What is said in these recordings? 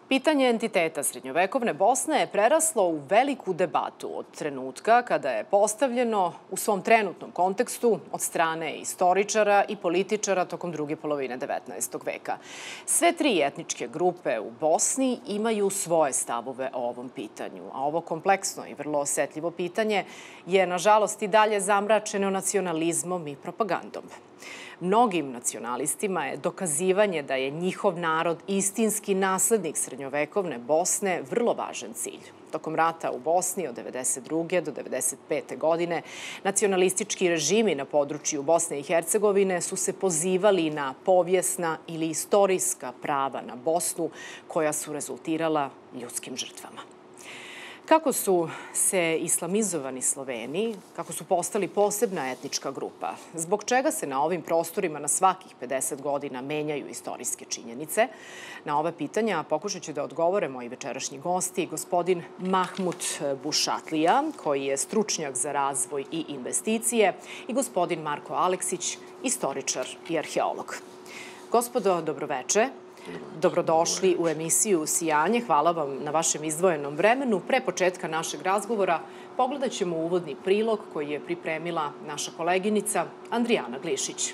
Pitanje entiteta srednjovekovne Bosne je preraslo u veliku debatu od trenutka kada je postavljeno u svom trenutnom kontekstu od strane istoričara i političara tokom druge polovine 19. veka. Sve tri etničke grupe u Bosni imaju svoje stavove o ovom pitanju, a ovo kompleksno i vrlo osetljivo pitanje je, nažalost, i dalje zamračeno nacionalizmom i propagandom. Mnogim nacionalistima je dokazivanje da je njihov narod istinski naslednik srednjovekovne Bosne vrlo važan cilj. Tokom rata u Bosni od 1992. do 1995. godine nacionalistički režimi na području Bosne i Hercegovine su se pozivali na povijesna ili istorijska prava na Bosnu koja su rezultirala ljudskim žrtvama. Kako su se islamizovani Sloveni, kako su postali posebna etnička grupa, zbog čega se na ovim prostorima na svakih 50 godina menjaju istorijske činjenice? Na ova pitanja pokušat će da odgovore moji večerašnji gosti, gospodin Mahmut Bušatlija, koji je stručnjak za razvoj i investicije, i gospodin Marko Aleksić, istoričar i arheolog. Gospodo, dobroveče. Dobrodošli u emisiju Sijanje. Hvala vam na vašem izdvojenom vremenu. Pre početka našeg razgovora pogledat ćemo uvodni prilog koji je pripremila naša koleginica Andrijana Glišić.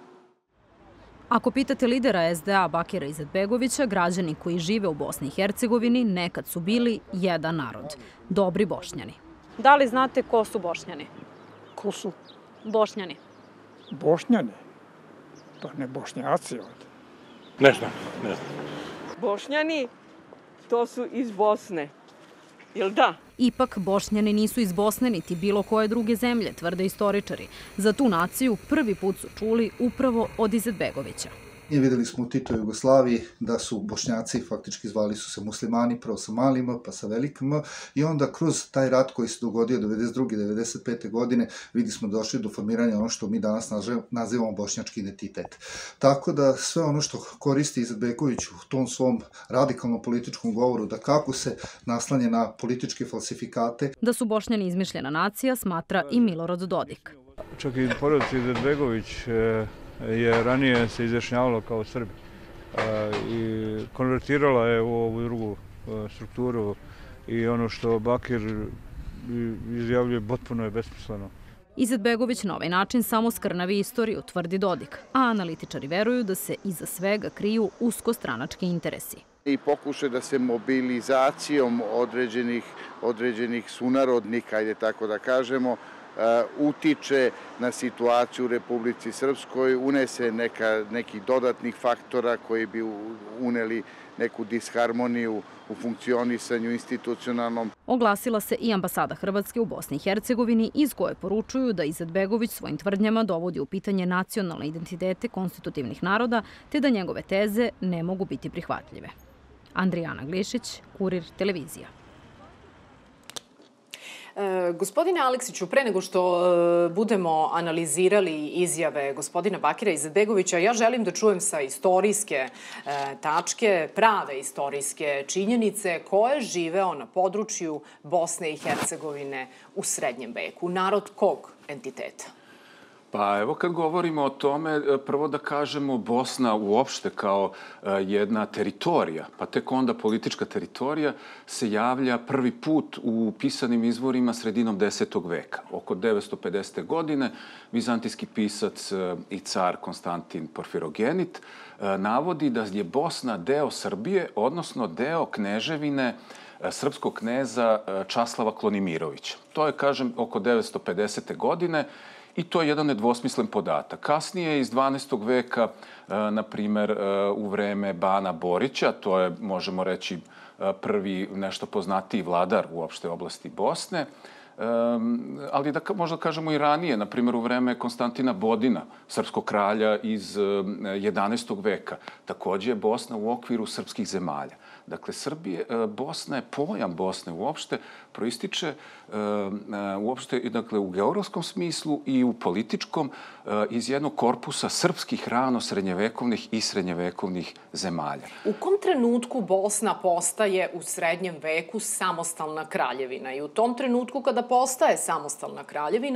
Ako pitate lidera SDA Bakira Izetbegovića, građani koji žive u Bosni i Hercegovini nekad su bili jedan narod, dobri Bošnjani. Da li znate ko su Bošnjani? Ko su? Bošnjani. Bošnjani? Pa ne Bošnjaci ovdje. Ne znam. Bošnjani, to su iz Bosne. Jel da? Ipak, Bošnjani nisu iz Bosne niti bilo koje druge zemlje, tvrde istoričari. Za tu naciju prvi put su čuli upravo od Izetbegovića. I vidjeli smo u Titoj Jugoslaviji da su Bošnjaci faktički zvali su se muslimani, prvo sa malim M, pa sa velikim M, i onda kroz taj rat koji se dogodio 1992. 1995. godine vidjeli smo došli do formiranja ono što mi danas nazivamo bošnjački identitet. Tako da sve ono što koristi Izetbegović u tom svom radikalnom političkom govoru, da kako se naslanja na političke falsifikate. Da su Bošnjani izmišljena nacija smatra i Milorad Dodik. Čak i porodica Izetbegović je ranije se izjašnjavala kao Srbi i konvertirala je u ovu drugu strukturu i ono što Bakir izjavljuje potpuno je besmisleno. Izetbegović na ovaj način samo skrnavi istoriju, tvrdi Dodik, a analitičari veruju da se iza svega kriju uskostranački interesi. I pokušaj da se mobilizacijom određenih sunarodnika, ajde tako da kažemo, utiče na situaciju u Republici Srpskoj, unese nekih dodatnih faktora koji bi uneli neku disharmoniju u funkcionisanju institucionalnom. Oglasila se i ambasada Hrvatske u Bosni i Hercegovini, iz koje poručuju da Izetbegović svojim tvrdnjama dovodi u pitanje nacionalne identitete konstitutivnih naroda, te da njegove teze ne mogu biti prihvatljive. Andrijana Glišić, Kurir televizija. Gospodine Aleksiću, pre nego što budemo analizirali izjave gospodina Bakira Izetbegovića, ja želim da čujem sa istorijske tačke, prave istorijske činjenice ko je živeo na području Bosne i Hercegovine u srednjem veku. Narod kog entiteta? Pa evo kad govorimo o tome, prvo da kažemo Bosna uopšte kao jedna teritorija, pa tek onda politička teritorija, se javlja prvi put u pisanim izvorima sredinom 10. veka. Oko 950. godine vizantijski pisac i car Konstantin Porfirogenit navodi da je Bosna deo Srbije, odnosno deo kneževine srpskog kneza Časlava Klonimirovića. To je, kažem, oko 950. godine. I to je jedan nedvosmislen podatak. Kasnije, iz 12. veka, na primer, u vreme Bana Borića, to je, možemo reći, prvi nešto poznatiji vladar uopšte oblasti Bosne, ali da možda kažemo i ranije, na primjer u vreme Konstantina Bodina, srpskog kralja iz 11. veka. Takođe je Bosna u okviru srpskih zemalja. Dakle, Bosna je, pojam Bosne uopšte, proističe uopšte u geografskom smislu i u političkom iz jednog korpusa srpskih rano srednjevekovnih i srednjevekovnih zemalja. U kom trenutku Bosna postaje u srednjem veku samostalna kraljevina? I u tom trenutku kada postaje samostalna kraljevina,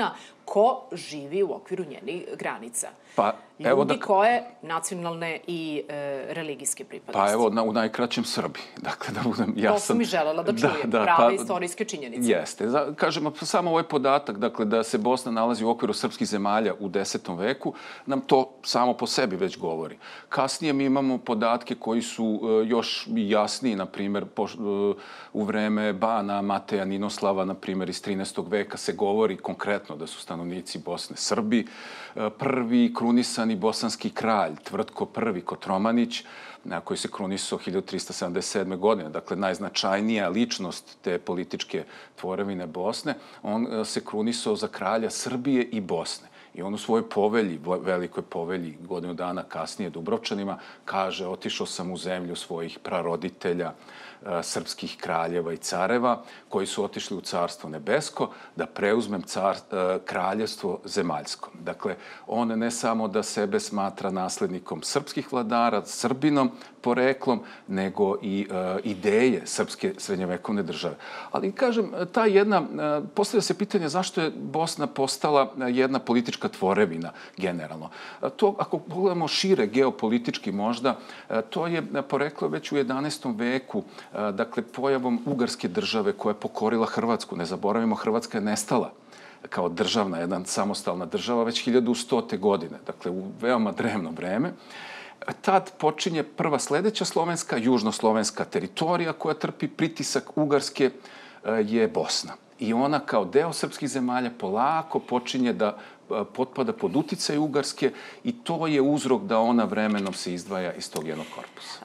ko živi u okviru njenih granica. Pa, Ljudi koje nacionalne i religijske pripadnosti. Pa evo, u najkraćem Srbi. Dakle, da budem jasan. To sam i želela da čujem, prave istorijske činjenice. Jeste. Kažemo, samo ovaj podatak, dakle, da se Bosna nalazi u okviru srpskih zemalja u 10. veku, nam to samo po sebi već govori. Kasnije mi imamo podatke koji su još jasniji, na primjer, u vreme Bana, Mateja, Ninoslava, na primjer, iz 13. veka se govori konkretno da su stanovnici Bosne Srbi. Prvi krunisani bosanski kralj, Tvrtko I Kotromanić, koji se krunisao 1377. godine, dakle najznačajnija ličnost te političke tvorevine Bosne, on se krunisao za kralja Srbije i Bosne. I on u svojoj povelji, velikoj povelji, godinu dana kasnije Dubrovčanima, kaže: otišao sam u zemlju svojih praroditelja, srpskih kraljeva i careva, koji su otišli u carstvo nebesko, da preuzmem kraljevstvo zemaljsko. Dakle, on ne samo da sebe smatra naslednikom srpskih vladara, Srbinom, poreklom, nego i ideje srpske srednjevekovne države. Ali, kažem, postavlja se pitanje zašto je Bosna postala jedna politička tvorevina generalno. To, ako pogledamo šire geopolitički možda, to je poreklo već u 11. veku, dakle, pojavom Ugarske države koja je pokorila Hrvatsku. Ne zaboravimo, Hrvatska je nestala kao državna, jedna samostalna država već 1100. godine, dakle, u veoma drevno vreme. Tad počinje prva sledeća slovenska, južnoslovenska teritorija koja trpi pritisak Ugarske, je Bosna. I ona kao deo srpskih zemalja polako počinje da potpada pod uticaj Ugarske i to je uzrok da ona vremenom se izdvaja iz tog jednog korpusa.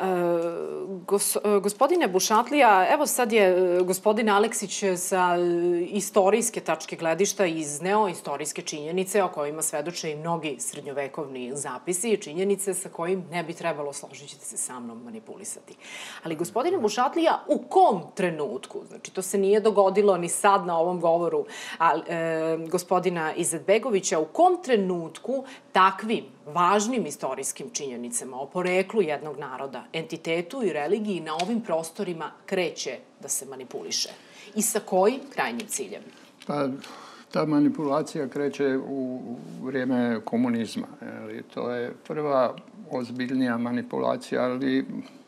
Gospodine Bušatlija, evo sad je gospodin Aleksić sa istorijske tačke gledišta izneo istorijske činjenice o kojima svedoče i mnogi srednjovekovni zapisi i činjenice sa kojim ne bi trebalo, složit ćete se sa mnom, manipulisati. Ali, gospodine Bušatlija, u kom trenutku, znači to se nije dogodilo ni sad na ovom govoru gospodina Izetbegovića, u kom trenutku takvim važnim istorijskim činjenicama o poreklu jednog naroda, entitetu i religiji na ovim prostorima kreće da se manipuliše? I sa kojim krajnjim ciljem? Pa, ta manipulacija kreće u vrijeme komunizma. To je prva ozbiljnija manipulacija, ali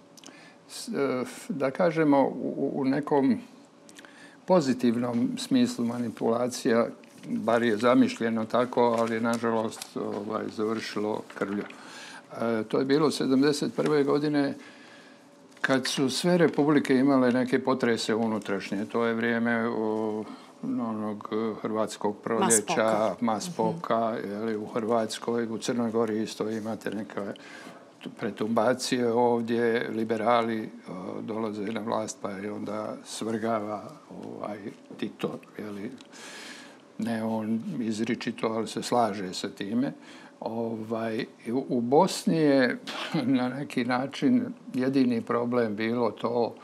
da kažemo u nekom pozitivnom smislu manipulacija, bar je zamišljeno tako, ali nažalost završilo krvlju. To je bilo 1971. godine kad su sve republike imale neke potrese unutrašnje. To je vrijeme onog hrvatskog proljeća, Maspoka, u Hrvatskoj, u Crnoj Gori isto imate neke pretumbacije ovdje, liberali dolaze na vlast pa je onda svrgava Tito, ne on izričito, ali se slaže sa time. U Bosni je na neki način jedini problem bilo to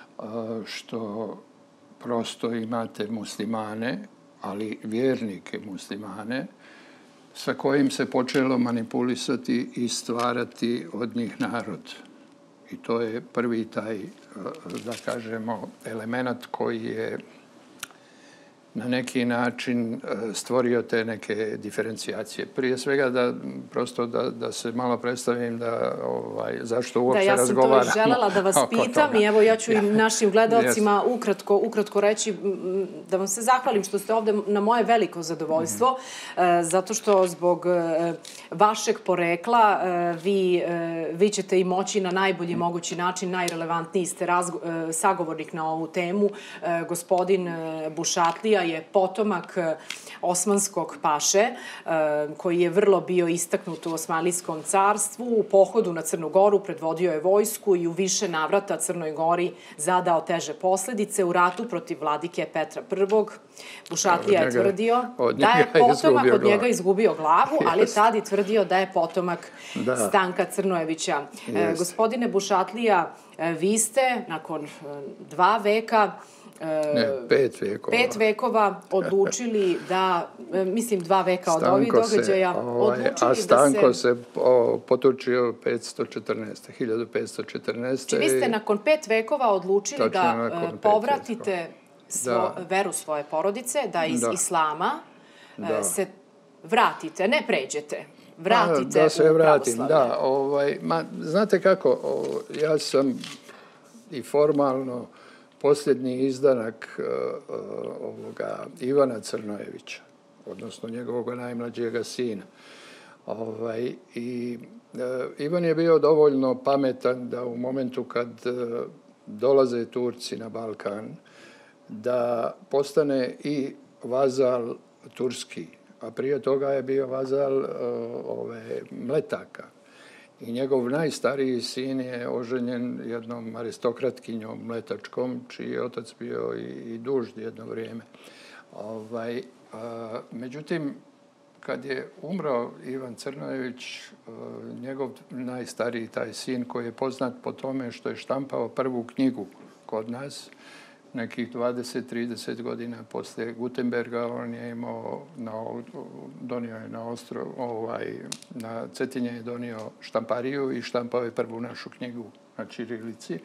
što prosto imate muslimane, ali vjernike muslimane, sa kojim se počelo manipulisati i stvarati od njih narod. I to je prvi taj, da kažemo, element koji je na neki način stvorio te neke diferencijacije. Prije svega da se malo predstavim zašto uopće razgovaramo. Da, ja sam to želela da vas pitam i evo ja ću i našim gledalcima ukratko reći da vam se zahvalim što ste ovde na moje veliko zadovoljstvo, zato što zbog vašeg porekla vi ćete i moći na najbolji mogući način, najrelevantniji ste sagovornik na ovu temu. Gospodin Bušatlija je potomak osmanskog paše, koji je vrlo bio istaknut u Osmanlijskom carstvu. U pohodu na Crnu Goru predvodio je vojsku i u više navrata Crnoj Gori zadao teže posledice. U ratu protiv vladike Petra I. Bušatlija je tvrdio da je potomak od njega izgubio glavu, ali je tad i tvrdio da je potomak Stanka Crnojevića. Gospodine Bušatlija, vi ste nakon 2 veka 5 vekova odlučili da, mislim 2 veka od ovih događaja, odlučili da se... A Stanko se potučio 1514. Či vi ste nakon 5 vekova odlučili da povratite veru svoje porodice, da iz islama se vratite, ne pređete, vratite da se u vratim, pravoslavlje. da. Znate kako, ja sam i formalno posljednji izdanak Ivana Crnojevića, odnosno njegovog najmlađega sina. Ivan je bio dovoljno pametan da u momentu kad dolaze Turci na Balkan, da postane i vazal turski, a prije toga je bio vazal Mletaka. I njegov najstariji sin je oženjen jednom aristokratkinjom mletačkom, čiji je otac bio i dužd jedno vrijeme. Međutim, kad je umro Ivan Crnojević, njegov najstariji taj sin, koji je poznat po tome što je štampao prvu knjigu kod nas, nekih 20-30 godina poslije Gutenberga, on je imao, donio je na Cetinje je donio štampariju i štampao je prvu našu knjigu na ćirilici.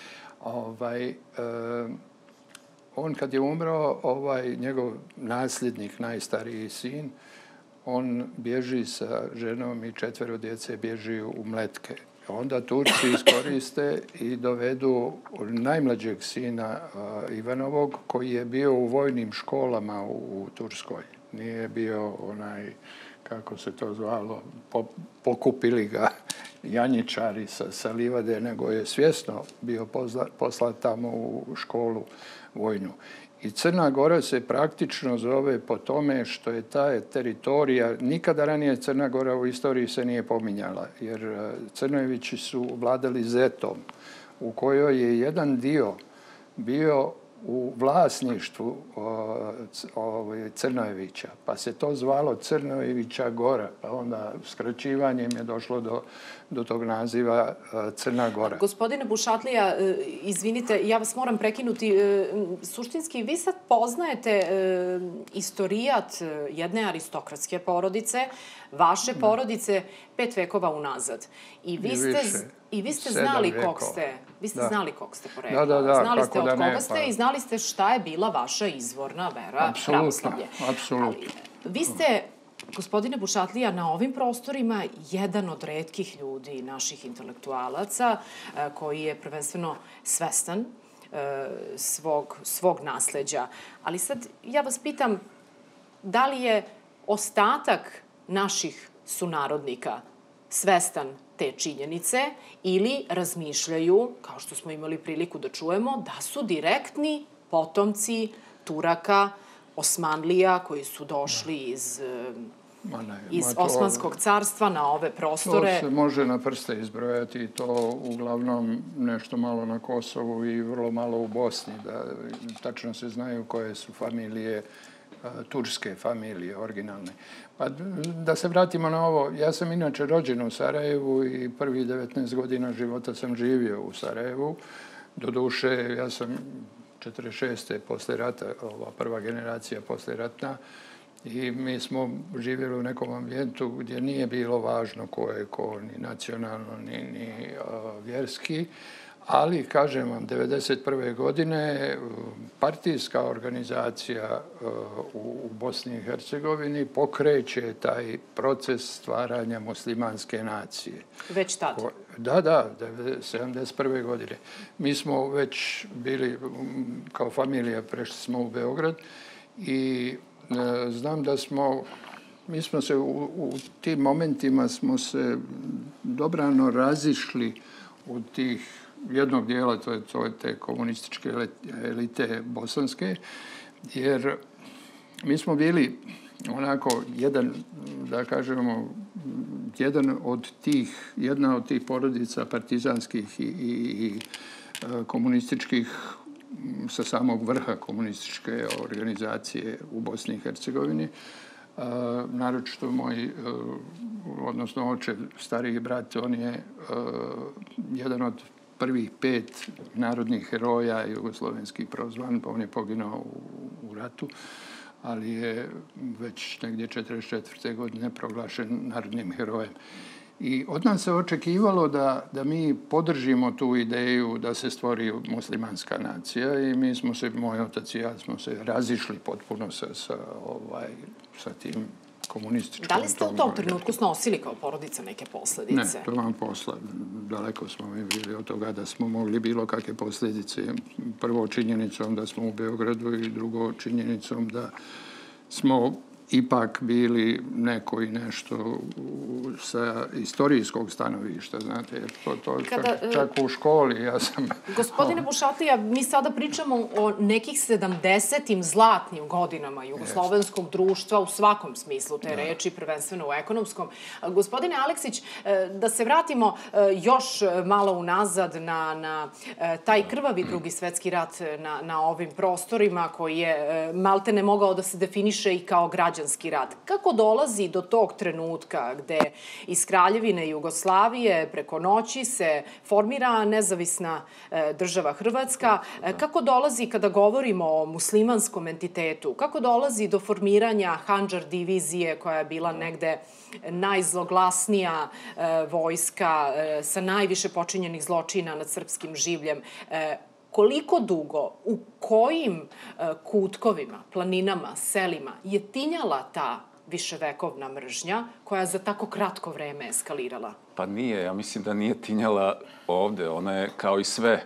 On kad je umro, njegov nasljednik, najstariji sin, on bježi sa ženom i 4 djece bježi u Mletke. Onda Turci iskoriste i dovedu najmlađeg sina Ivanovog, koji je bio u vojnim školama u Turskoj. Nije bio kako se to zvalo, pokupili ga janjičari sa livade, nego je svjesno bio poslat tamo u školu vojnu. I Crna Gora se praktično zove po tome što je ta teritorija, nikada ranije Crna Gora u istoriji se nije pominjala, jer Crnojevići su vladali Zetom, u kojoj je jedan dio bio u vlasništvu Crnojevića, pa se to zvalo Crnojevića Gora, pa onda skraćivanjem je došlo do tog naziva Crna Gora. Gospodine Bušatlija, izvinite, ja vas moram prekinuti. Suštinski, vi sad poznajete istorijat jedne aristokratske porodice, vaše porodice 5 vekova unazad. I vi ste znali kog ste. Vi ste znali kog ste porekla. Znali ste od koga ste i znali ste šta je bila vaša izvorna vera, pravoslavlje. Apsolutno. Vi ste, gospodine Bušatlija, na ovim prostorima jedan od retkih ljudi, naših intelektualaca, koji je prvenstveno svestan svog nasleđa. Ali sad ja vas pitam, da li je ostatak naših sunarodnika svestan te činjenice ili razmišljaju, kao što smo imali priliku da čujemo, da su direktni potomci Turaka, Osmanlija, koji su došli iz Osmanskog carstva na ove prostore. To se može na prste izbrojati i to uglavnom nešto malo na Kosovu i vrlo malo u Bosni. Tačno se znaju koje su familije, turske familije, originalne. Pa da se vratimo na ovo, ja sam inače rođen u Sarajevu i prvih 19 godina života sam živio u Sarajevu. Doduše, ja sam 46. posle rata, ova prva generacija posleratna, i mi smo živjeli u nekom ambijentu gdje nije bilo važno ko je ko, ni nacionalno, ni vjerski. Ali, kažem vam, 1991. godine partijska organizacija u Bosni i Hercegovini pokreće taj proces stvaranja muslimanske nacije. Već tada? Da, 1971. godine. Mi smo već bili, kao familija, prešli smo u Beograd i znam da mi smo se u tim momentima smo se dobrano razišli u tih jednog dijela, to je te komunističke elite bosanske, jer mi smo bili onako jedna od tih porodica partizanskih i komunističkih sa samog vrha komunističke organizacije u Bosni i Hercegovini. Naročito moj, odnosno očev, stariji brat, on je jedan od prvih 5 narodnih heroja jugoslovenski prozvan, pa on je poginuo u ratu, ali je već negdje 1944. godine proglašen narodnim herojem. I od nas se očekivalo da mi podržimo tu ideju da se stvori muslimanska nacija i mi smo se, moj otac i ja smo se razišli potpuno sa tim komunističkim... Da li ste u tom trenutku snosili kao porodica neke posledice? Ne, to vam posla. Daleko smo mi bili od toga da smo mogli bilo kakve posljedice. Prvo činjenicom da smo u Beogradu i drugo činjenicom da smo ipak bili neko i nešto sa istorijskog stanovišta, znate, jer to čak u školi ja sam... Gospodine Bušatlija, mi sada pričamo o nekih 70. zlatnim godinama jugoslovenskog društva u svakom smislu te reči, prvenstveno u ekonomskom. Gospodine Aleksić, da se vratimo još malo unazad na taj krvavi Drugi svetski rat na ovim prostorima koji je maltene mogao da se definiše i kao građanski rat. Kako dolazi do tog trenutka gde iz Kraljevine Jugoslavije preko noći se formira nezavisna država Hrvatska? Kako dolazi kada govorimo o muslimanskom entitetu? Kako dolazi do formiranja Handžar divizije koja je bila negde najzloglasnija vojska sa najviše počinjenih zločina nad srpskim življem? Koliko dugo, u kojim kutkovima, planinama, selima je tinjala ta viševekovna mržnja koja je za tako kratko vreme eskalirala? Pa nije, ja mislim da nije tinjala ovde. Ona je, kao i sve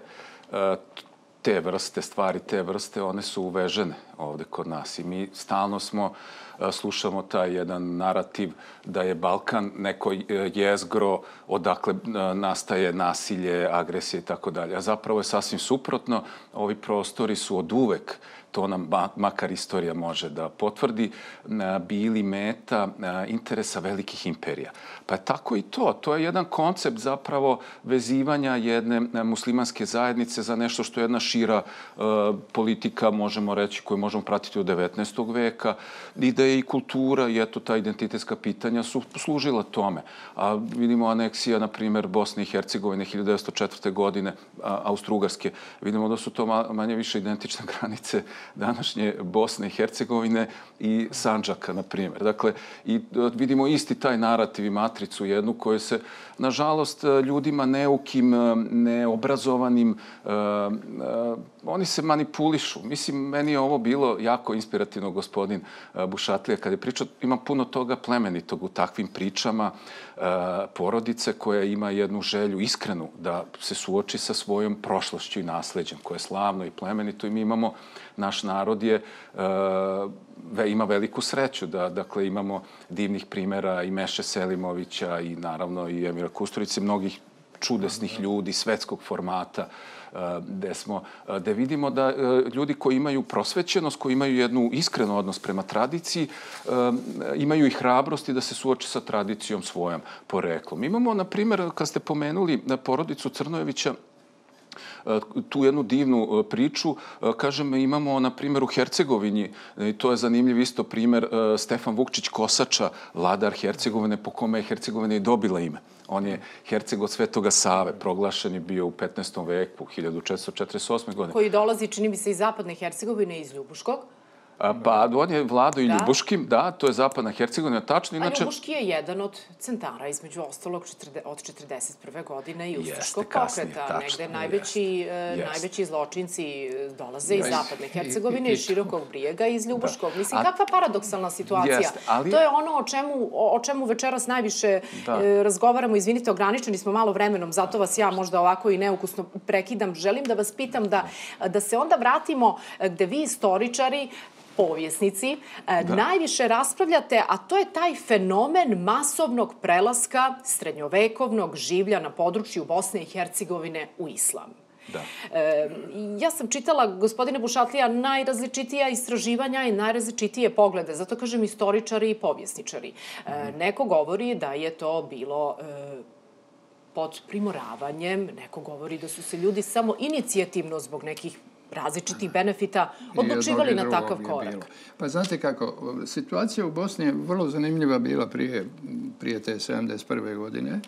te vrste stvari, te vrste, one su uvežene ovde kod nas. I mi stalno slušamo taj jedan narativ da je Balkan neko jezgro odakle nastaje nasilje, agresija i tako dalje. A zapravo je sasvim suprotno. Ovi prostori su od uvek, to nam makar istorija može da potvrdi, bili meta interesa velikih imperija. Pa je tako i to. To je jedan koncept zapravo vezivanja jedne muslimanske zajednice za nešto što je jedna šira politika, možemo reći, koju možemo pratiti od 19. veka, i da je i kultura i eto ta identitetska pitanja su služila tome. A vidimo aneksija, na primjer, Bosne i Hercegovine 1904. godine, Austro-Ugarske. Vidimo da su to manje više identične granice današnje Bosne i Hercegovine i Sandžaka, na primjer. Dakle, i vidimo isti taj narativ i matricu jednu koju se, nažalost, ljudima neukim, neobrazovanim, oni se manipulišu. Mislim, meni je ovo bilo jako inspirativno, gospodin Bušatlija, kada je pričao, ima puno toga plemenitog u takvim pričama porodice koja ima jednu želju iskrenu da se suoči sa svojom prošlošću i nasleđem, koje je slavno i plemenito, i mi imamo, naš narod ima veliku sreću da, dakle, imamo divnih primjera i Meše Selimovića i naravno i Emira Kusturice, mnogih čudesnih ljudi svetskog formata, gde vidimo da ljudi koji imaju prosvećenost, koji imaju jednu iskrenu odnos prema tradiciji, imaju i hrabrosti da se suoče sa tradicijom svojom poreklom. Imamo, na primjer, kad ste pomenuli porodicu Crnojevića, tu jednu divnu priču. Kažem, imamo, na primjer, u Hercegovini, i to je zanimljiv isto primjer, Stefan Vukčić Kosača, vladar Hercegovine, po kome je Hercegovina i dobila ime. On je herceg od Svetoga Save, proglašen je bio u 15. veku, 1448. godine. Koji dolazi, čini mi se, iz zapadne Hercegovine, iz Ljubuškog. Pa on je vladao i Ljubuškim, da, to je zapadna Hercegovina, tačno. A Ljubuški je jedan od centara, između ostalog, od 1941. godine i Ustaškog pokreta. Negde najveći zločinci dolaze iz zapadne Hercegovine, iz Širokog Brijega i iz Ljubuškog. Mislim, kakva paradoksalna situacija. To je ono o čemu večeras najviše razgovaramo. Izvinite, ograničeni smo malo vremenom, zato vas ja možda ovako i neukusno prekidam. Želim da vas pitam da se onda vratimo gde vi, istoričari, povjesnici, najviše raspravljate, a to je taj fenomen masovnog prelaska srednjovekovnog življa na području Bosne i Hercegovine u islam. Ja sam čitala, gospodine Bušatlija, najrazličitija istraživanja i najrazličitije poglede. Zato kažem istoričari i povjesničari. Neko govori da je to bilo pod primoravanjem, neko govori da su se ljudi samo inicijativno zbog nekih različitih benefita odlučivali na takav korak. Pa znate kako, situacija u Bosni je vrlo zanimljiva bila prije te 1971. godine,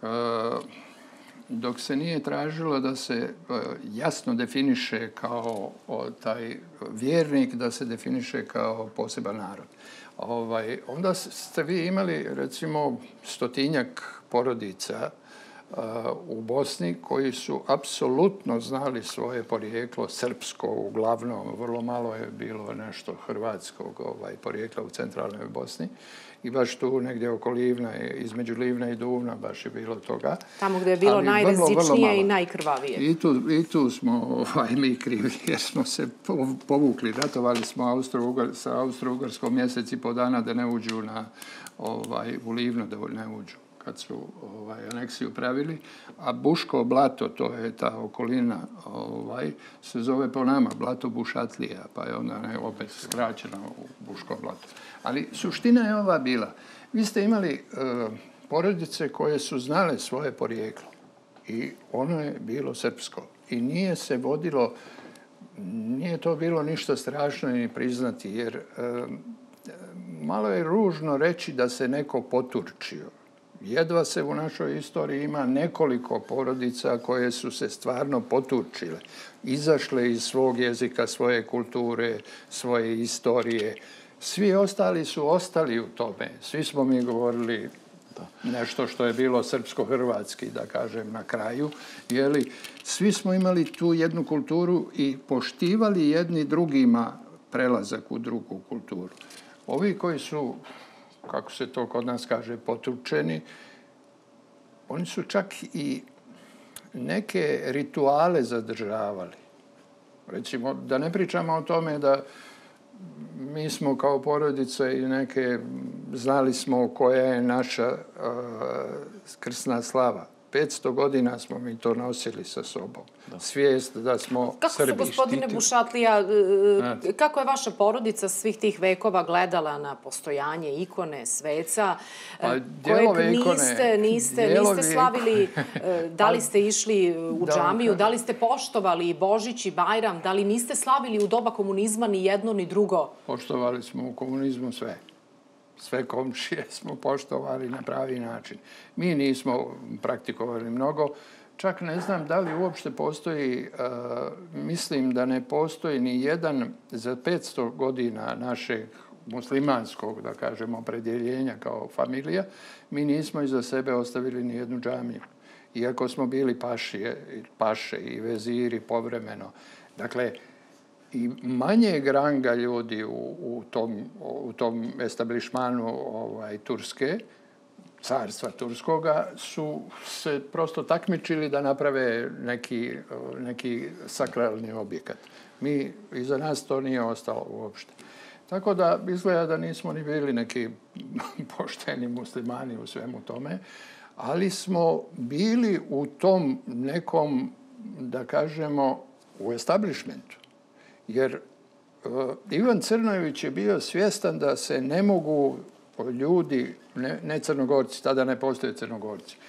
dok se nije tražilo da se jasno definiše kao taj vjernik, da se definiše kao poseban narod. Onda ste vi imali, recimo, 100-tinjak porodica u Bosni koji su apsolutno znali svoje porijeklo srpsko, uglavnom vrlo malo je bilo nešto hrvatskog porijekla u centralnoj Bosni. I baš tu negdje oko Livna, između Livna i Duvna baš je bilo toga. Tamo gdje je bilo najrizičnije i najkrvavije. I tu smo mi krivi jer smo se povukli. Ratovali smo sa Austro-Ugarskom mjesec i po dana da ne uđu u Livno, da ne uđu kad su aneksiju pravili. A Buško blato, to je ta okolina, se zove po nama Blato Bušatlija, pa je onda opet skraćeno u Buško blato. Ali suština je ova bila. Vi ste imali porodice koje su znale svoje porijeklo i ono je bilo srpsko. I nije se vodilo, nije to bilo ništa strašno ni priznati, jer malo je ružno reći da se neko poturčio. Jedva se u našoj istoriji ima nekoliko porodica koje su se stvarno poturčile. Izašle iz svog jezika, svoje kulture, svoje istorije. Svi ostali su ostali u tome. Svi smo mi govorili nešto što je bilo srpsko-hrvatski, da kažem, na kraju. Svi smo imali tu jednu kulturu i poštivali jedni drugima prelazak u drugu kulturu. Ovi koji su, kako se to kod nas kaže, potučeni, oni su čak i neke rituale zadržavali. Recimo, da ne pričamo o tome da mi smo kao porodica i neke, znali smo koja je naša krsna slava. 500 godina smo mi to nosili sa sobom. Svijest da smo Kako su, gospodine Bušatlija, kako je vaša porodica svih tih vekova gledala na postojanje ikone, sveca, kojeg niste slavili, da li ste išli u džamiju, da li ste poštovali Božić i Bajram, da li niste slavili u doba komunizma ni jedno ni drugo? Poštovali smo u komunizmu sve. Sve komšije smo poštovali na pravi način. Mi nismo praktikovali mnogo. Čak ne znam da li uopšte postoji, mislim da ne postoji ni jedan za 500 godina našeg muslimanskog, da kažemo, opredjeljenja kao familija, mi nismo iza sebe ostavili ni jednu džamiju. Iako smo bili paše i veziri povremeno. Dakle, i manjeg ranga ljudi u tom establišmanu Turske, carstva Turskoga, su se prosto takmičili da naprave neki sakralni objekat. Iza nas to nije ostalo uopšte. Tako da izgleda da nismo ni bili neki pošteni muslimani u svemu tome, ali smo bili u tom nekom, da kažemo, u establishmentu. Jer Ivan Crnojević je bio svjestan da se ne mogu ljudi, ne Crnogorci, tada ne postoje Crnogorci,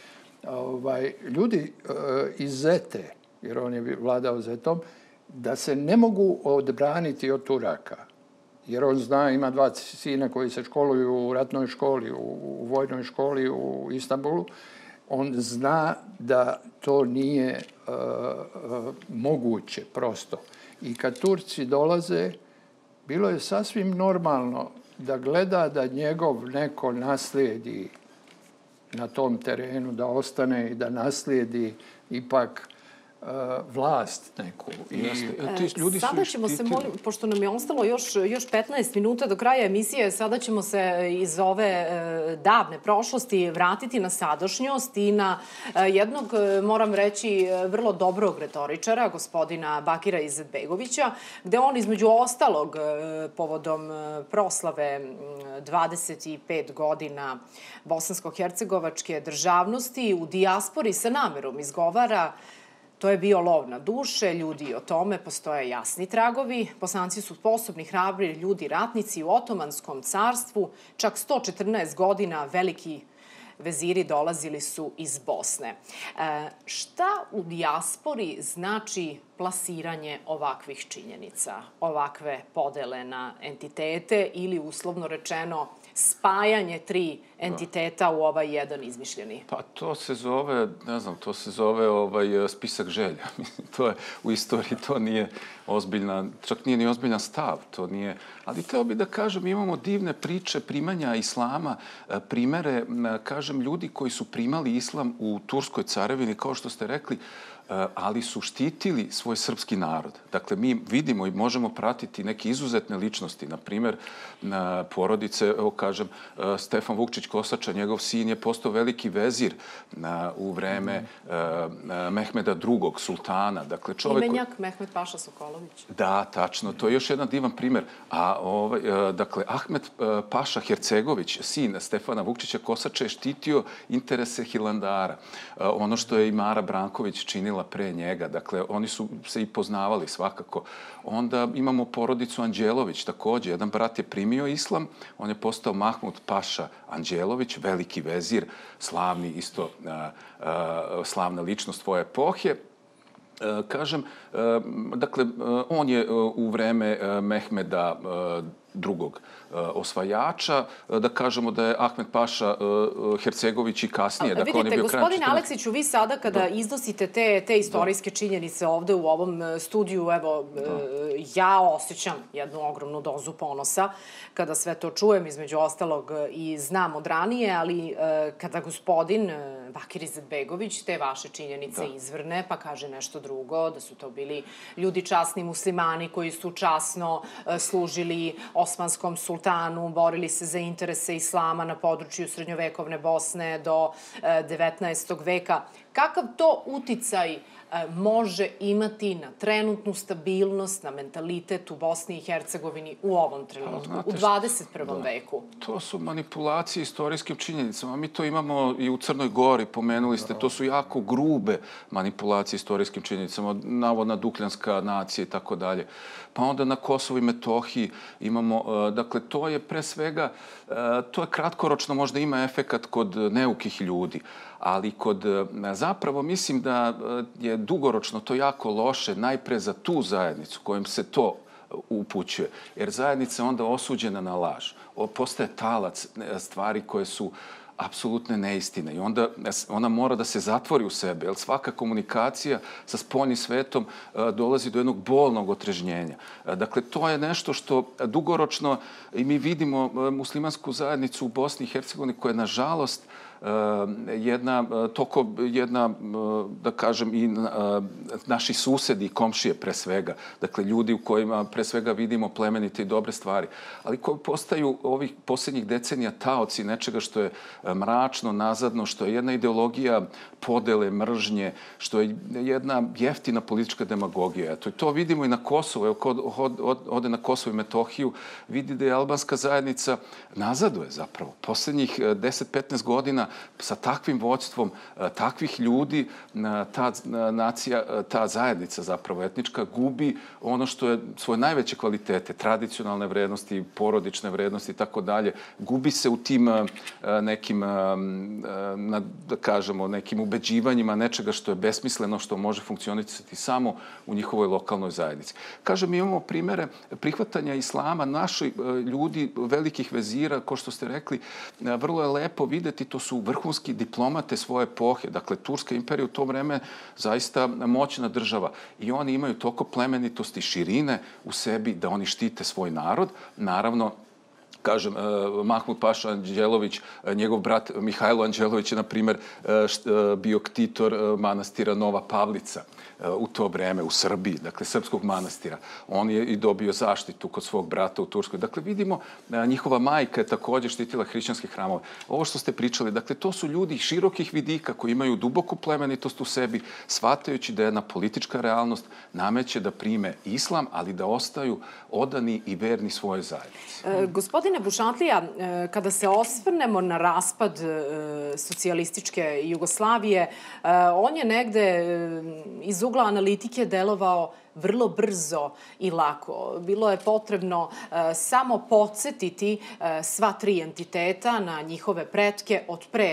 ljudi iz Zete, jer on je vladao Zetom, da se ne mogu odbraniti od Turaka. Jer on zna, ima 2 sina koji se školuju u ratnoj školi, u vojnoj školi u Istanbulu. On zna da to nije moguće prosto. I kad Turci dolaze, bilo je sasvim normalno da gleda da njegov neko naslijedi na tom terenu, da ostane i da naslijedi ipak vlast neku. Sada ćemo se, molim, pošto nam je ostalo još 15 minuta do kraja emisije, sada ćemo se iz ove davne prošlosti vratiti na sadašnjost i na jednog, moram reći, vrlo dobrog retoričara, gospodina Bakira Izetbegovića, gde on između ostalog povodom proslave 25 godina bosansko-hercegovačke državnosti u dijaspori sa namerom izgovara: to je bio lov na duše, ljudi o tome, postoje jasni tragovi. Bosanci su sposobni, hrabri ljudi, ratnici u Otomanskom carstvu. Čak 114 godina veliki veziri dolazili su iz Bosne. Šta u dijaspori znači plasiranje ovakvih činjenica, ovakve podele na entitete ili, uslovno rečeno, spajanje tri entiteta u ovaj jedan izmišljeni? Pa to se zove, ne znam, to se zove spisak želja. To je, u istoriji to nije ozbiljna, čak nije ni ozbiljan stav, to nije. Ali teo bi da kažem, imamo divne priče primanja islama, primere, kažem, ljudi koji su primali islam u Turskoj carevini, kao što ste rekli, ali su štitili svoj srpski narod. Dakle, mi vidimo i možemo pratiti neke izuzetne ličnosti. Na primjer, porodice, evo kažem, Stefan Vukčić Kosača, njegov sin je postao veliki vezir u vreme Mehmeda II. Sultana. Dakle, Imenjak Mehmed Paša Sokolović. Da, tačno. To je još jedan divan primjer. Dakle, Ahmed Paša Hercegović, sin Stefana Vukčića Kosača, je štitio interese Hilandara. Ono što je i Mara Branković činila pre njega. Dakle, oni su se i poznavali svakako. Onda imamo porodicu Anđelović također. Jedan brat je primio islam, on je postao Mahmud Paša Anđelović, veliki vezir, slavni isto, slavna ličnost svoje epohe. Kažem, dakle, on je u vreme Mehmeda II. Osvajača, da kažemo da je Ahmed Paša Hercegović i kasnije. Dakle, vidite, gospodine Aleksiću, vi sada kada iznosite te istorijske činjenice ovde u ovom studiju, evo, ja osjećam jednu ogromnu dozu ponosa kada sve to čujem, između ostalog i znam od ranije, ali kada gospodin Bakir Izetbegović te vaše činjenice izvrne, pa kaže nešto drugo, da su to bili ljudi časni muslimani koji su časno služili Osmanskom sultanu, borili se za interese islama na području srednjovekovne Bosne do 19. veka. Kakav to uticaj može imati na trenutnu stabilnost, na mentalitet u Bosni i Hercegovini u ovom trenutku, u 21. veku? To su manipulacije istorijskim činjenicama. Mi to imamo i u Crnoj Gori, pomenuli ste, to su jako grube manipulacije istorijskim činjenicama, navodna dukljanska nacija i tako dalje. Pa onda na Kosovu i Metohiji imamo, dakle, to je pre svega, to je kratkoročno, možda ima efekat kod neukih ljudi, ali zapravo mislim da je dugoročno to jako loše, najpre za tu zajednicu kojim se to upućuje. Jer zajednica je onda osuđena na laž. Postaje talac stvari koje su apsolutne neistine i onda ona mora da se zatvori u sebe, jer svaka komunikacija sa spoljnim svetom dolazi do jednog bolnog otrežnjenja. Dakle, to je nešto što dugoročno i mi vidimo muslimansku zajednicu u Bosni i Hercegovini koja je, nažalost, da kažem, i naši susedi i komšije pre svega. Dakle, ljudi u kojima pre svega vidimo plemenite i dobre stvari. Ali koji postaju ovih posljednjih decenija taoci nečega što je mračno, nazadno, što je jedna ideologija podele, mržnje, što je jedna jeftina politička demagogija. To vidimo i na Kosovu. Evo, ko ode na Kosovo i Metohiju, vidi da je albanska zajednica nazaduje zapravo. Posljednjih 10-15 godina sa takvim vođstvom takvih ljudi ta nacija, ta zajednica zapravo etnička gubi ono što je svoje najveće kvalitete, tradicionalne vrednosti, porodične vrednosti i tako dalje. Gubi se u tim nekim, da kažemo, nekim ubeđivanjima nečega što je besmisleno, što može funkcionisati samo u njihovoj lokalnoj zajednici. Kažem, imamo primere prihvatanja islama. Naši ljudi, velikih vezira, kao što ste rekli, vrlo je lepo videti, to su vrhunski diplomate svoje epohe. Dakle, Turska imperija u to vreme zaista moćna država. I oni imaju toliko plemenitosti, širine u sebi da oni štite svoj narod. Naravno, kažem, Mahmud Paša Anđelović, njegov brat Mihajlo Anđelović je, na primjer, bio ktitor manastira Nova Pavlica u to vreme u Srbiji, dakle, srpskog manastira. On je i dobio zaštitu kod svog brata u Turskoj. Dakle, vidimo, njihova majka je također štitila hrišćanske hramove. Ovo što ste pričali, dakle, to su ljudi širokih vidika koji imaju duboku plemenitost u sebi, shvatajući da jedna politička realnost nameće da prime islam, ali da ostaju odani i verni svojoj zajednici. Gospodine Bušatlija, kada se osvrnemo na raspad socijalističke Jugoslavije, on je negde iz ugla analitike delovao vrlo brzo i lako. Bilo je potrebno samo podsjetiti sva tri entiteta na njihove pretke od pre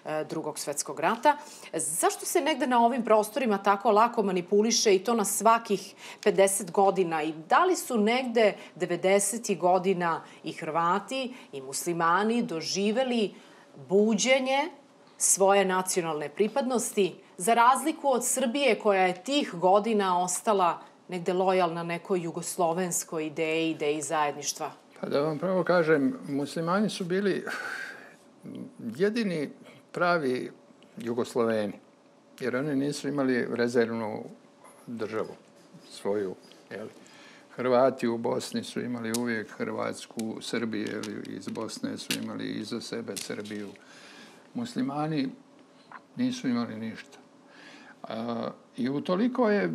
Drugog svetskog rata. Zašto se negde na ovim prostorima tako lako manipuliše i to na svakih 50 godina? I da li su negde 90. godina i Hrvati i muslimani doživeli buđenje svoje nacionalne pripadnosti, za razliku od Srbije koja je tih godina ostala negde lojalna nekoj jugoslovenskoj ideji zajedništva? Pa da vam pravo kažem, muslimani su bili jedini pravi Jugosloveni, jer oni nisu imali rezervnu državu svoju. Hrvati u Bosni su imali uvijek Hrvatsku, Srbije iz Bosne su imali iza sebe Srbiju. Muslimani nisu imali ništa. I utoliko je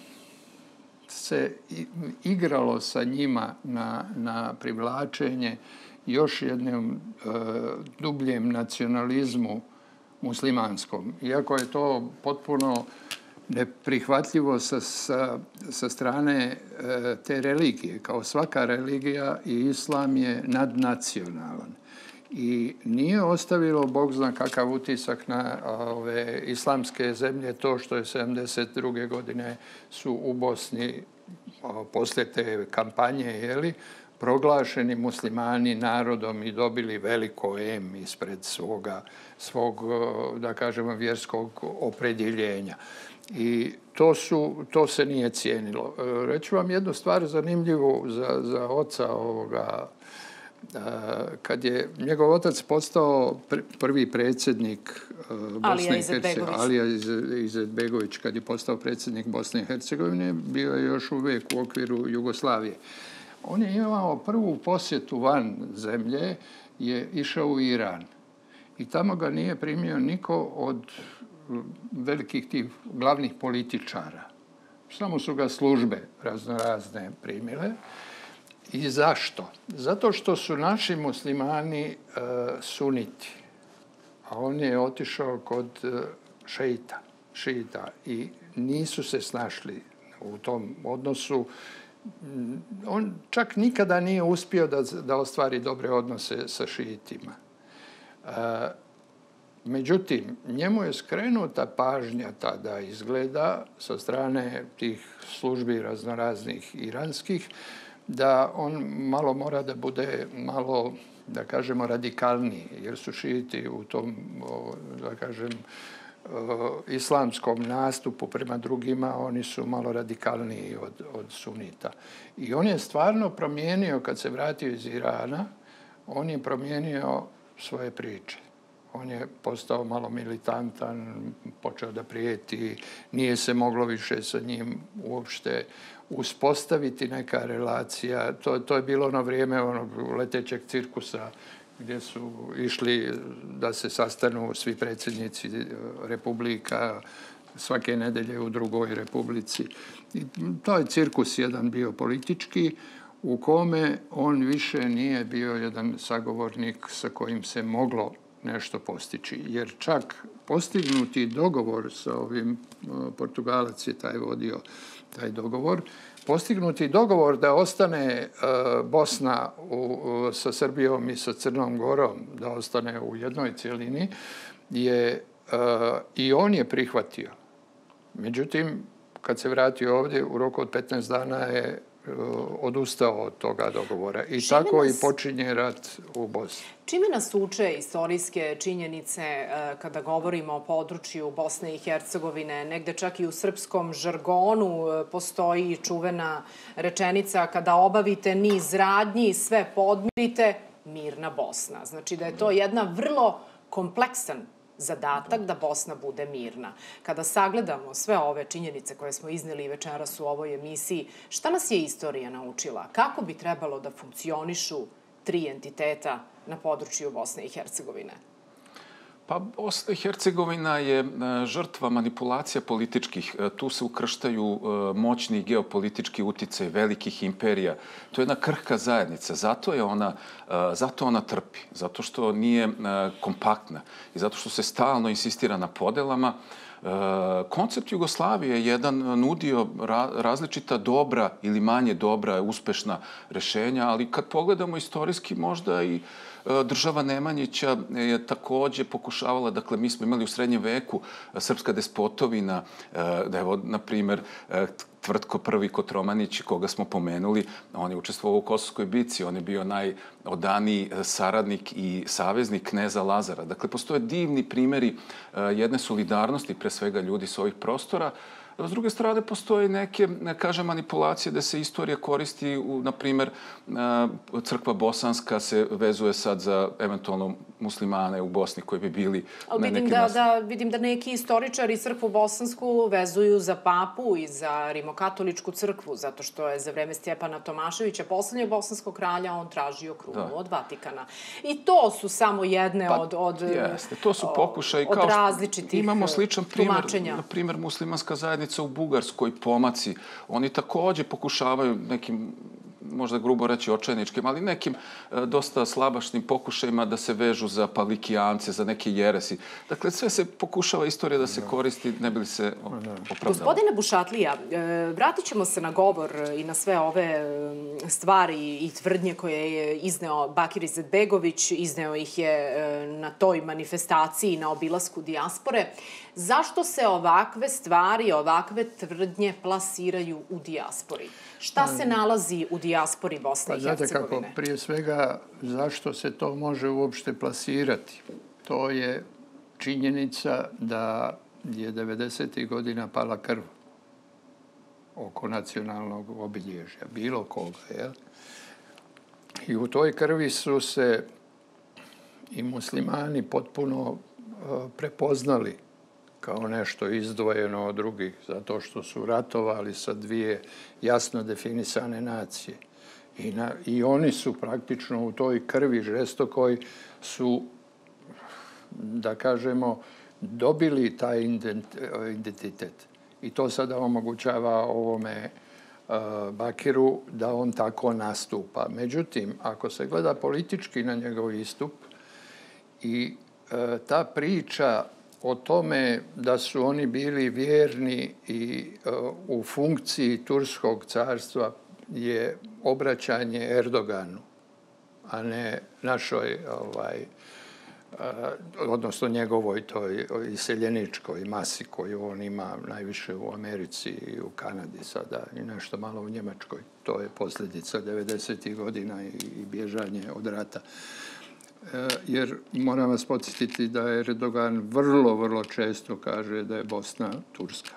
se igralo sa njima na privlačenje još jednom dubljem nacionalizmu muslimanskom. Iako je to potpuno neprihvatljivo sa strane te religije. Kao svaka religija i islam je nadnacionalan. I nije ostavilo, Bog zna kakav utisak na ove islamske zemlje, to što je 72. godine su u Bosni, poslije te kampanje, proglašeni muslimani narodom i dobili veliko M ispred svog, da kažemo, vjerskog opredjeljenja. I to se nije cijenilo. Reću vam jednu stvar zanimljivu za oca ovoga. Kad je njegov otac postao prvi predsjednik Bosne i Hercegovine, Alija Izetbegović, kad je postao predsjednik Bosne i Hercegovine, bio je još uvijek u okviru Jugoslavije. On je imao prvu posjetu van zemlje, je išao u Iran. I tamo ga nije primio niko od velikih tih glavnih političara. Samo su ga službe raznorazne primile. I zašto? Zato što su naši muslimani suniti. A on je otišao kod šeita i nisu se snašli u tom odnosu. On čak nikada nije uspio da ostvari dobre odnose sa šiitima. Međutim, njemu je skrenuta pažnja tada izgleda sa strane tih službi raznoraznih iranskih, da on malo mora da bude malo, da kažemo, radikalniji, jer su šijiti u tom, da kažem, islamskom nastupu prema drugima, oni su malo radikalniji od sunita. I on je stvarno promijenio, kad se vratio iz Irana, on je promijenio svoje priče. On je postao malo militantan, počeo da prijeti, nije se moglo više sa njim uopšte uspostaviti neka relacija. To je bilo ono vrijeme onog letećeg cirkusa gdje su išli da se sastanu svi predsjednici republika svake nedelje u drugoj republici. I to je cirkus jedan bio politički u kome on više nije bio jedan sagovornik sa kojim se moglo nešto postići. Jer čak postignuti dogovor sa ovim, Portugalac je taj vodio taj dogovor, postignuti dogovor da ostane Bosna sa Srbijom i sa Crnom Gorom, da ostane u jednoj cjelini, i on je prihvatio. Međutim, kad se vratio ovdje, u roku od 15 dana je odustao od toga dogovora. I tako i počinje rat u Bosni. Čime nas uče istorijske činjenice kada govorimo o području Bosne i Hercegovine? Negde čak i u srpskom žargonu postoji čuvena rečenica: kada obavite niz radnji, sve podmirite, mirna Bosna. Znači da je to jedna vrlo kompleksan zadatak da Bosna bude mirna. Kada sagledamo sve ove činjenice koje smo izneli večeras u ovoj emisiji, šta nas je istorija naučila? Kako bi trebalo da funkcionišu tri entiteta na području Bosne i Hercegovine? Pa Bosna i Hercegovina je žrtva manipulacija političkih. Tu se ukrštaju moćni geopolitički uticaj velikih imperija. To je jedna krhka zajednica. Zato ona trpi. Zato što nije kompaktna. I zato što se stalno insistira na podelama. Koncept Jugoslavije je jedan nudio različita dobra ili manje dobra, uspešna rešenja, ali kad pogledamo istorijski možda i država Nemanjića je takođe pokušavala, dakle, mi smo imali u srednjem veku srpska despotovina, da evo, na primer, Tvrtko I Kotromanić, koga smo pomenuli, on je učestvovao u Kosovskoj bici, on je bio najodaniji saradnik i saveznik kneza Lazara. Dakle, postoje divni primjeri jedne solidarnosti, pre svega ljudi s ovih prostora. S druge strane, postoje neke, kažem, manipulacije da se istorija koristi, na primjer, crkva bosanska se vezuje sad za eventualno muslimane u Bosni koji bi bili ali na neki vidim da neki istoričari crkvu bosansku vezuju za papu i za rimokatoličku crkvu, zato što je za vreme Stjepana Tomaševića, poslednjeg bosanskog kralja, on tražio krunu od Vatikana. I to su samo jedne od različitih imamo sličan tumačenja. Na primjer, muslimanska zajednica u Bugarskoj, pomaci, oni takođe pokušavaju nekim, možda grubo reći očajničkim, ali nekim dosta slabašnim pokušajima da se vežu za pavlikijance, za neke jeresi. Dakle, sve se pokušava istorija da se koristi, ne bi li se opravdala. Gospodine Bušatlija, vratit ćemo se na govor i na sve ove stvari i tvrdnje koje je izneo Bakir Izetbegović, izneo ih je na toj manifestaciji, na obilasku dijaspore. Zašto se ovakve stvari, ovakve tvrdnje plasiraju u dijaspori? Šta se nalazi u dijaspori Bosne i Hercegovine? Znate kako, prije svega, zašto se to može uopšte plasirati? To je činjenica da je 90. godina pala krv oko nacionalnog obilježja, bilo koga, jel? I u toj krvi su se i muslimani potpuno prepoznali kao nešto izdvojeno od drugih, zato što su ratovali sa dvije jasno definisane nacije. I oni su praktično u toj krvi žestokoj su, da kažemo, dobili taj identitet. I to sada omogućava ovome Bakiru da on tako nastupa. Međutim, ako se gleda politički na njegov istup i ta priča o tome da su oni bili vjerni i u funkciji Turskog carstva je obraćanje Erdoganu, a ne našoj, odnosno njegovoj toj iseljeničkoj masi koju on ima najviše u Americi i u Kanadi sada i nešto malo u Njemačkoj. To je posljedica 90. godina i bježanje od rata. Jer moram vas podsjetiti da je Erdogan vrlo, vrlo često kaže da je Bosna Turska.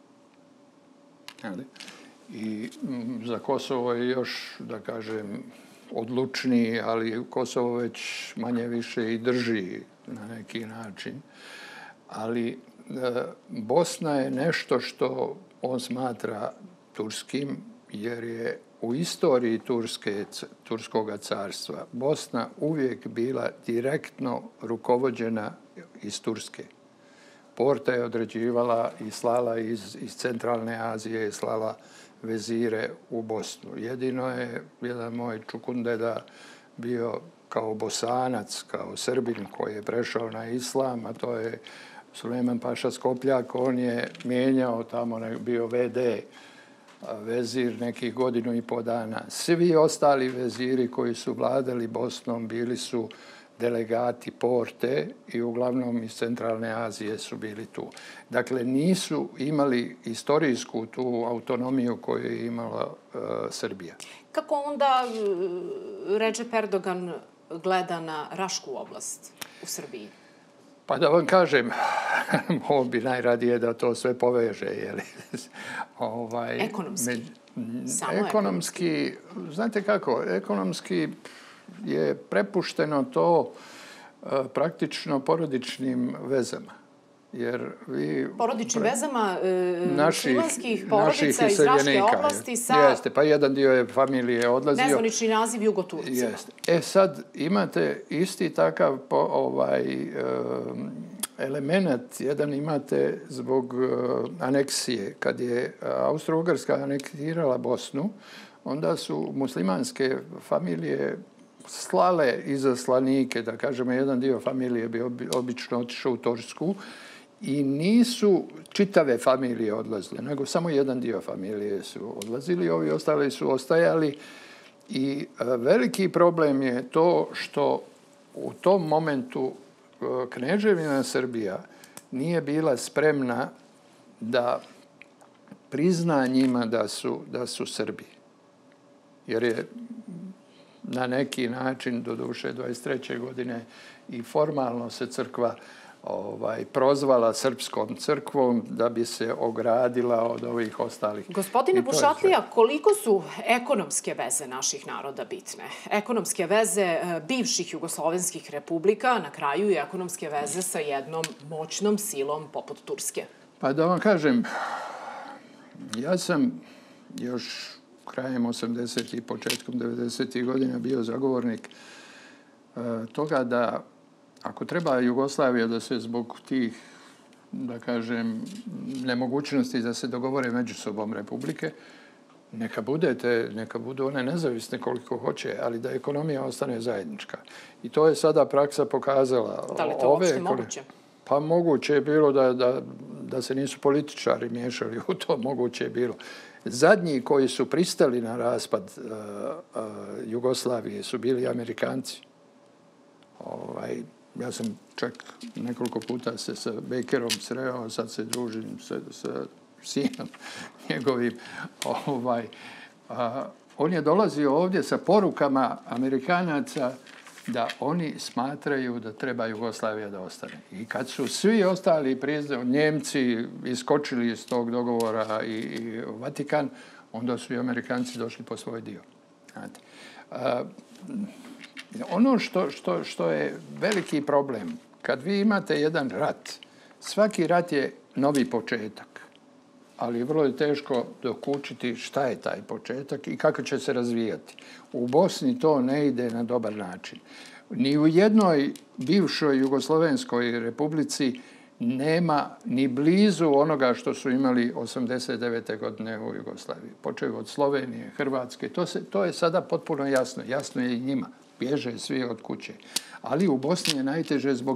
I za Kosovo je još, da kažem, odlučniji, ali Kosovo već manje više i drži na neki način. Ali Bosna je nešto što on smatra turskim, jer je u istoriji Turskog carstva Bosna uvijek bila direktno rukovođena iz Turske. Porta je određivala i slala iz centralne Azije i slala vezire u Bosnu. Jedino je jedan moj čukundeda bio kao Bosanac, kao Srbin koji je prešao na islam, a to je Sulejman Paša Skopljak. On je mijenjao tamo, bio VD vezir nekih 1,5 dana. Svi ostali veziri koji su vladali Bosnom bili su delegati Porte i uglavnom iz centralne Azije su bili tu. Dakle, nisu imali istorijsku tu autonomiju koju je imala Srbija. Kako onda Recep Erdogan gleda na Rašku oblast u Srbiji? Pa da vam kažem, ovo bi najradije da to sve poveže. Ekonomski? Ekonomski, znate kako, ekonomski je prepušteno to praktično porodičnim vezama. Porodičnim vezama muslimanskih porodica iz Raške oblasti sa... Jeste, pa jedan dio je familije odlazio. Nezvanični naziv Jugoturcima. Jeste. Sad imate isti takav element, jedan imate zbog aneksije. Kad je Austro-Ugarska aneksirala Bosnu, onda su muslimanske familije slale izaslanike, da kažemo, jedan dio familije bi obično otišao u Tursku i nisu čitave familije odlazile, nego samo jedan dio familije su odlazili, ovi ostali su ostajali i veliki problem je to što u tom momentu Kneževina Srbija nije bila spremna da prizna njima da su Srbi. Jer je na neki način, doduše 23. godine, i formalno se crkva prozvala srpskom crkvom da bi se ogradila od ovih ostalih. Gospodine Bušatlija, koliko su ekonomske veze naših naroda bitne? Ekonomske veze bivših jugoslovenskih republika, na kraju i ekonomske veze sa jednom moćnom silom poput Turske. Pa da vam kažem, ja sam još krajem 80. i početkom 90. godina bio zagovornik toga da ako treba Jugoslavija da se zbog tih, da kažem, nemogućnosti da se dogovore među sobom republike, neka budu one nezavisne koliko hoće, ali da ekonomija ostane zajednička. I to je sada praksa pokazala. Da li to uopšte moguće? Pa moguće je bilo da se nisu političari miješali u to, moguće je bilo. Zadnji koji su pristali na raspad Jugoslavije su bili Amerikanci. Ja sam čak nekoliko puta se sa Bakerom sreo, sad se družim sa sinom njegovim. On je dolazio ovdje sa porukama Amerikanaca da oni smatraju da treba Jugoslavija da ostane. I kad su svi ostali Njemci iskočili iz tog dogovora i Vatikan, onda su i Amerikanci došli po svoj dio. Ono što je veliki problem, kad vi imate jedan rat, svaki rat je novi početak, ali vrlo je teško dokučiti šta je taj početak i kako će se razvijati. U Bosni to ne ide na dobar način. Ni u jednoj bivšoj Jugoslovenskoj republici nema ni blizu onoga što su imali 89. godine u Jugoslaviji. Počeo od Slovenije, Hrvatske, to je sada potpuno jasno. Jasno je i njima. Bježe svi od kuće. Ali u Bosni je najteže zbog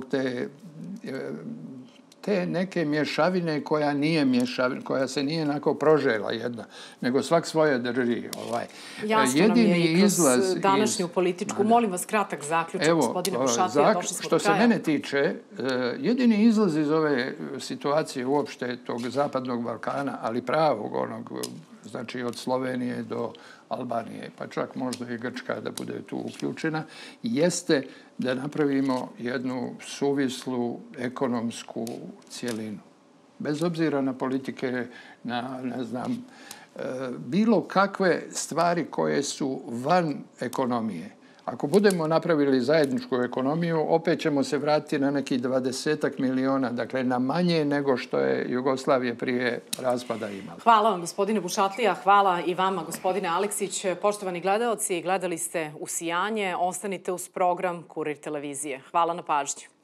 te neke mješavine koja se nije onako prožela jedna, nego svak svoje drži. Jasno nam je i kroz današnju političku. Molim vas kratak zaključak, gospodine Bušatlija, došli smo do kraja. Što se mene tiče, jedini izlaz iz ove situacije uopšte tog zapadnog Balkana, ali pravog onog, znači od Slovenije do Albanije, pa čak možda i Grčka da bude tu uključena, jeste da napravimo jednu suvislu ekonomsku cjelinu. Bez obzira na politike, na, ne znam, bilo kakve stvari koje su van ekonomije. Ako budemo napravili zajedničku ekonomiju, opet ćemo se vratiti na nekih 20 miliona, dakle na manje nego što je Jugoslavija prije raspada imala. Hvala vam, gospodine Bušatlija. Hvala i vama, gospodine Aleksić. Poštovani gledaoci, gledali ste U sijanje. Ostanite uz program Kurir televizije. Hvala na pažnju.